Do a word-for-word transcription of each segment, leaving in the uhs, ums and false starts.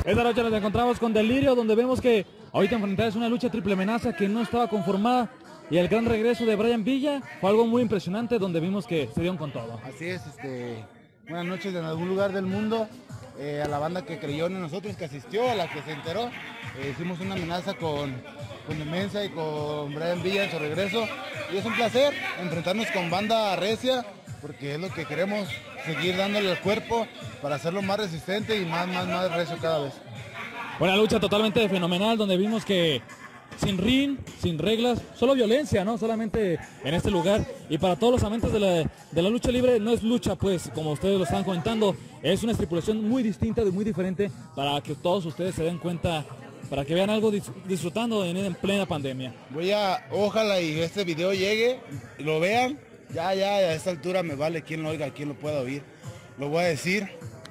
Esta noche nos encontramos con Delirio, donde vemos que ahorita enfrentarse una lucha triple amenaza que no estaba conformada. Y el gran regreso de Brian Villa fue algo muy impresionante, donde vimos que se dieron con todo. Así es, este, buenas noches en algún lugar del mundo, eh, a la banda que creyó en nosotros, que asistió, a la que se enteró. Eh, hicimos una amenaza con, con Demencia y con Brian Villa en su regreso. Y es un placer enfrentarnos con banda recia, porque es lo que queremos, seguir dándole el cuerpo para hacerlo más resistente y más, más, más recio cada vez. Una lucha totalmente fenomenal, donde vimos que sin ring, sin reglas, solo violencia, ¿no? Solamente en este lugar. Y para todos los amantes de la, de la lucha libre, no es lucha, pues, como ustedes lo están comentando, es una estipulación muy distinta, muy diferente, para que todos ustedes se den cuenta, para que vean algo dis disfrutando en, en plena pandemia. Voy a, ojalá y este video llegue, y lo vean, ya, ya, a esta altura me vale quién lo oiga, quién lo pueda oír. Lo voy a decir,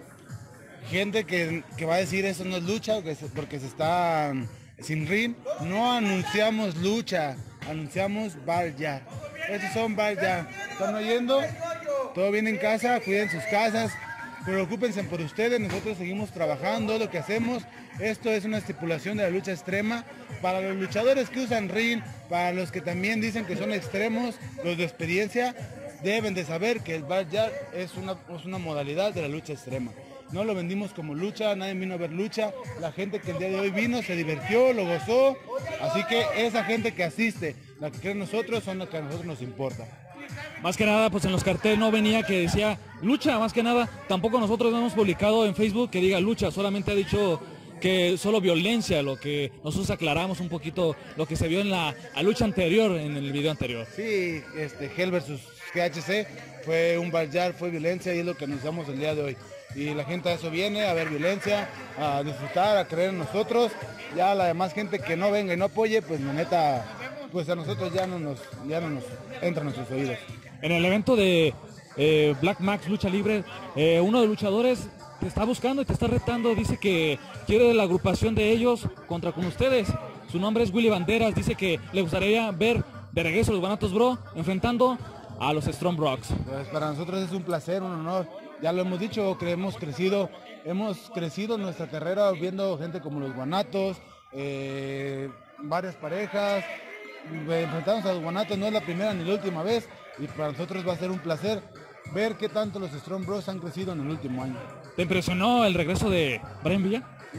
gente que, que va a decir eso no es lucha, que se, porque se están sin ring, no anunciamos lucha, anunciamos bar ya. Estos son bar ya. ¿Están oyendo? Todo bien en casa, cuiden sus casas, preocúpense por ustedes, nosotros seguimos trabajando, lo que hacemos. Esto es una estipulación de la lucha extrema. Para los luchadores que usan ring, para los que también dicen que son extremos, los de experiencia, deben de saber que el bar ya es una, es una modalidad de la lucha extrema. No lo vendimos como lucha, nadie vino a ver lucha. La gente que el día de hoy vino se divirtió, lo gozó. Así que esa gente que asiste, la que cree nosotros, son la que a nosotros nos importa. Más que nada, pues en los carteles no venía que decía lucha, más que nada. Tampoco nosotros no hemos publicado en Facebook que diga lucha, solamente ha dicho que solo violencia, lo que nosotros aclaramos un poquito lo que se vio en la, la lucha anterior, en el video anterior. Sí, este, Hell versus G H C fue un bar, fue violencia y es lo que anunciamos el día de hoy. Y la gente a eso viene, a ver violencia, a disfrutar, a creer en nosotros. Ya la demás gente que no venga y no apoye, pues la neta, pues a nosotros ya no nos, ya no nos entra en nuestros oídos. En el evento de eh, Black Max Lucha Libre, eh, uno de los luchadores te está buscando y te está retando, dice que quiere la agrupación de ellos contra con ustedes. Su nombre es Willy Banderas, dice que le gustaría ver de regreso a los Guanatos Bro enfrentando a los Strong Rocks. Pues para nosotros es un placer, un honor. Ya lo hemos dicho, que hemos crecido, hemos crecido en nuestra carrera viendo gente como los Guanatos, eh, varias parejas. Enfrentamos a los Guanatos, no es la primera ni la última vez, y para nosotros va a ser un placer ver qué tanto los Strong Bros han crecido en el último año. ¿Te impresionó el regreso de Brian Villa?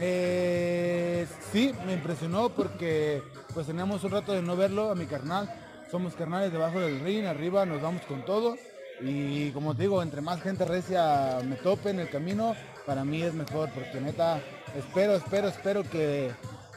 Eh, sí, me impresionó porque pues teníamos un rato de no verlo a mi carnal. Somos carnales debajo del ring, arriba nos vamos con todo. Y como te digo, entre más gente recia me tope en el camino, para mí es mejor, porque neta, espero, espero, espero que,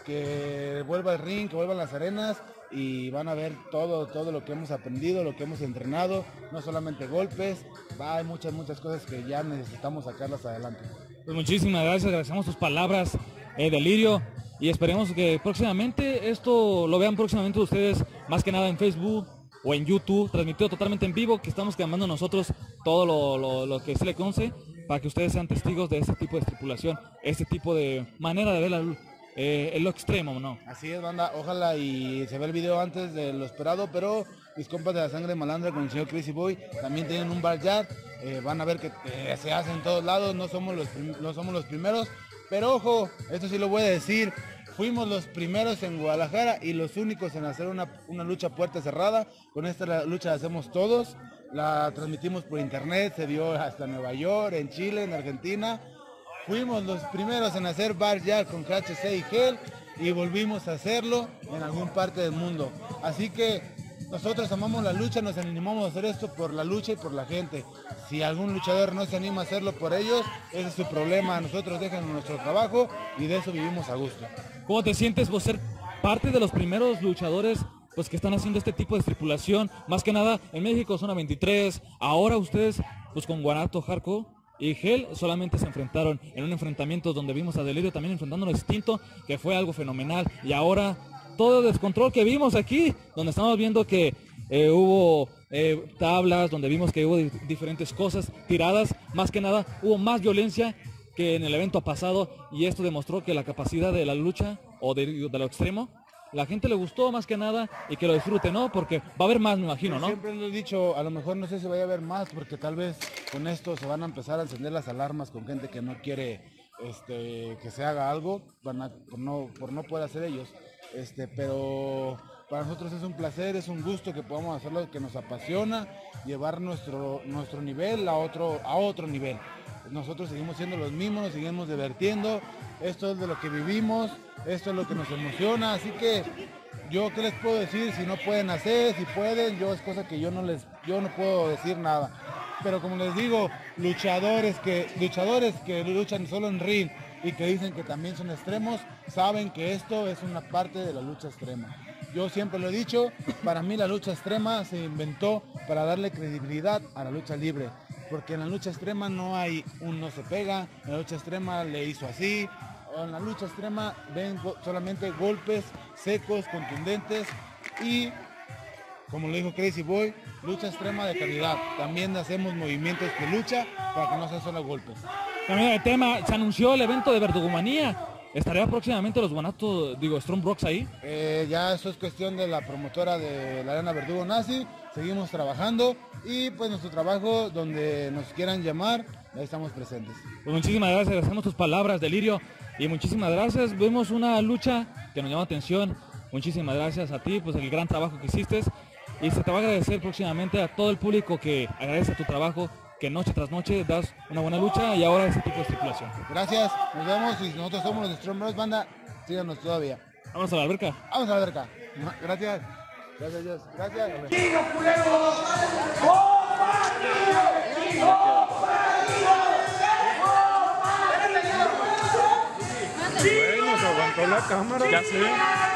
que vuelva el ring, que vuelvan las arenas y van a ver todo, todo lo que hemos aprendido, lo que hemos entrenado, no solamente golpes, va, hay muchas, muchas cosas que ya necesitamos sacarlas adelante. Pues muchísimas gracias, agradecemos tus palabras, eh, Delirio, y esperemos que próximamente esto lo vean próximamente ustedes, más que nada en Facebook o en YouTube, transmitido totalmente en vivo, que estamos quemando nosotros todo lo, lo, lo que se le conoce, para que ustedes sean testigos de este tipo de estipulación, este tipo de manera de ver la, eh, en lo extremo, ¿no? Así es, banda, ojalá y se vea el video antes de lo esperado, pero mis compas de la sangre malandra con el señor Crazy Boy también tienen un bar ya, eh, van a ver que eh, se hace en todos lados, no somos, los no somos los primeros, pero ojo, esto sí lo voy a decir, fuimos los primeros en Guadalajara y los únicos en hacer una, una lucha puerta cerrada. Con esta lucha la hacemos todos, la transmitimos por internet, se dio hasta Nueva York, en Chile, en Argentina. Fuimos los primeros en hacer bar ya con G H C y Hell y volvimos a hacerlo en algún parte del mundo. Así que nosotros amamos la lucha, nos animamos a hacer esto por la lucha y por la gente. Si algún luchador no se anima a hacerlo por ellos, ese es su problema. Nosotros déjanos nuestro trabajo y de eso vivimos a gusto. ¿Cómo te sientes por ser parte de los primeros luchadores pues que están haciendo este tipo de estipulación? Más que nada en México Zona veintitrés, ahora ustedes pues con Guanato Hardcore y Hell solamente se enfrentaron en un enfrentamiento donde vimos a Delirio también enfrentando a Extinto, que fue algo fenomenal, y ahora todo el descontrol que vimos aquí, donde estamos viendo que eh, hubo eh, tablas, donde vimos que hubo di diferentes cosas tiradas, más que nada hubo más violencia que en el evento pasado, y esto demostró que la capacidad de la lucha o de, de lo extremo, la gente le gustó más que nada y que lo disfrute, ¿no? Porque va a haber más, me imagino, ¿no? Siempre lo he dicho, a lo mejor no sé si vaya a haber más, porque tal vez con esto se van a empezar a encender las alarmas con gente que no quiere este, que se haga algo por no, por no, por no poder hacer ellos. Este, pero para nosotros es un placer, es un gusto que podamos hacer lo que nos apasiona, llevar nuestro, nuestro nivel a otro, a otro nivel. Nosotros seguimos siendo los mismos, nos seguimos divirtiendo, esto es de lo que vivimos, esto es lo que nos emociona, así que yo qué les puedo decir, si no pueden hacer, si pueden, yo es cosa que yo no les, yo no puedo decir nada. Pero como les digo, luchadores que, luchadores que luchan solo en ring y que dicen que también son extremos, saben que esto es una parte de la lucha extrema. Yo siempre lo he dicho, para mí la lucha extrema se inventó para darle credibilidad a la lucha libre. Porque en la lucha extrema no hay un no se pega, en la lucha extrema le hizo así, o en la lucha extrema ven go- solamente golpes secos, contundentes y, como lo dijo Crazy Boy, lucha extrema de calidad. También hacemos movimientos de lucha para que no sean solo golpes. Cambiando de tema, se anunció el evento de Verdugomanía. ¿Estaría próximamente los Guanatos, digo, Strong Rocks ahí? Eh, ya eso es cuestión de la promotora de la Arena Verdugo Nazi. Seguimos trabajando y pues nuestro trabajo, donde nos quieran llamar, ahí estamos presentes. Pues muchísimas gracias, agradecemos tus palabras, Delirio, y muchísimas gracias. Vemos una lucha que nos llama atención. Muchísimas gracias a ti, pues el gran trabajo que hiciste, y se te va a agradecer próximamente a todo el público que agradece tu trabajo, que noche tras noche das una buena lucha y ahora ese tipo de estipulación. Gracias, nos vemos y nosotros somos los Strong Bros Banda, síganos todavía. Vamos a la alberca. Vamos a la verga. Gracias. Gracias, Dios. Gracias. Bueno, se aguantó la cámara. Ya sé.